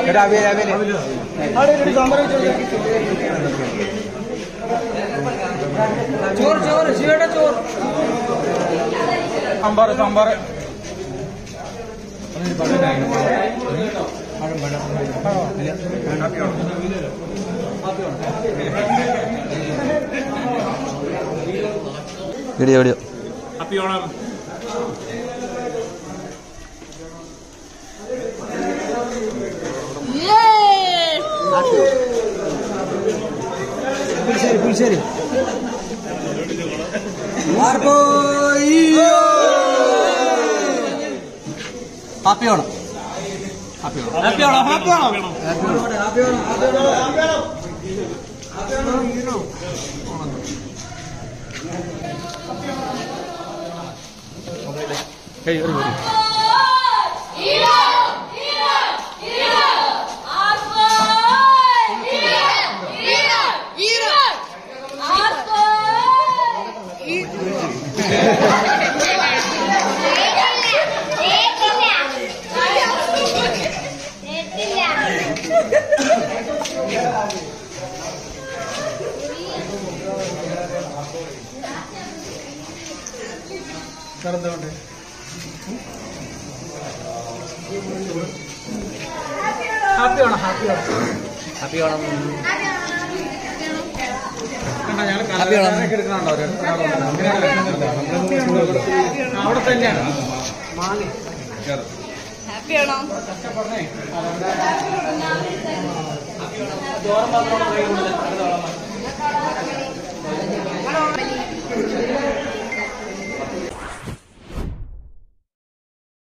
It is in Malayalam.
ചോറ് ചോറ് ശിവയുടെ ചോറ് sambar sambar video video happy Onam. പുളിശ്ശേരി happy Onam happy Onam happy Onam happy Onam happy Onam happy Onam happy Onam happy Onam എടുക്കണുണ്ടോ അവിടെ തന്നെയാണ് ഹാപ്പി ഓണം. ചോറ് മാത്രം